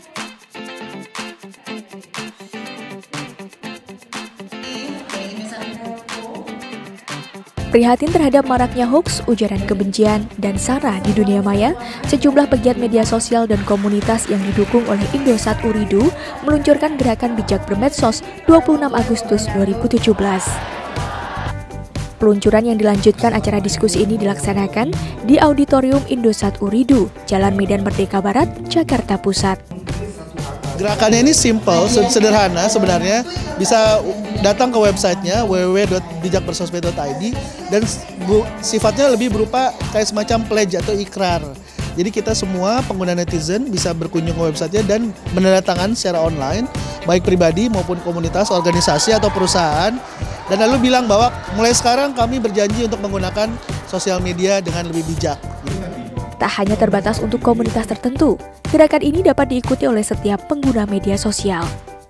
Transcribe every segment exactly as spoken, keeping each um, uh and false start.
Prihatin terhadap maraknya hoaks, ujaran kebencian, dan sara di dunia maya, sejumlah pegiat media sosial dan komunitas yang didukung oleh Indosat Ooredoo meluncurkan gerakan bijak bermedsos dua puluh enam Agustus dua ribu tujuh belas. Peluncuran yang dilanjutkan acara diskusi ini dilaksanakan di Auditorium Indosat Ooredoo, Jalan Medan Merdeka Barat, Jakarta Pusat. Gerakannya ini simple, sederhana sebenarnya, bisa datang ke websitenya w w w dot bijak bersosmed dot i d dan bu, sifatnya lebih berupa kayak semacam pledge atau ikrar. Jadi kita semua pengguna netizen bisa berkunjung ke websitenya dan menandatangani secara online, baik pribadi maupun komunitas, organisasi atau perusahaan, dan lalu bilang bahwa mulai sekarang kami berjanji untuk menggunakan sosial media dengan lebih bijak. Tak hanya terbatas untuk komunitas tertentu, gerakan ini dapat diikuti oleh setiap pengguna media sosial.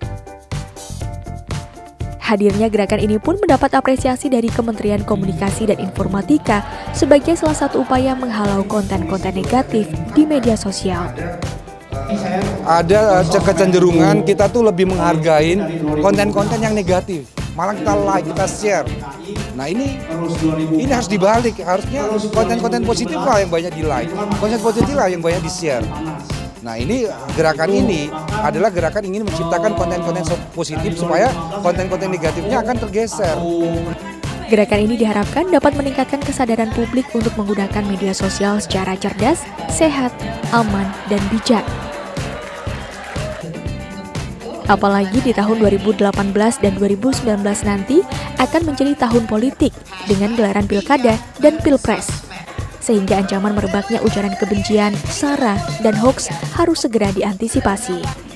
Hadirnya gerakan ini pun mendapat apresiasi dari Kementerian Komunikasi dan Informatika sebagai salah satu upaya menghalau konten-konten negatif di media sosial. Ada kecenderungan kita tuh lebih menghargai konten-konten yang negatif, malah kita like, kita share. Nah ini ini harus dibalik, harusnya konten-konten positif lah yang banyak di like, konten positif lah yang banyak di share. Nah ini gerakan ini adalah gerakan ingin menciptakan konten-konten positif supaya konten-konten negatifnya akan tergeser. Gerakan ini diharapkan dapat meningkatkan kesadaran publik untuk menggunakan media sosial secara cerdas, sehat, aman, dan bijak. Apalagi di tahun dua ribu delapan belas dan dua ribu sembilan belas nanti akan menjadi tahun politik dengan gelaran pilkada dan pilpres. Sehingga ancaman merebaknya ujaran kebencian, sara, dan hoaks harus segera diantisipasi.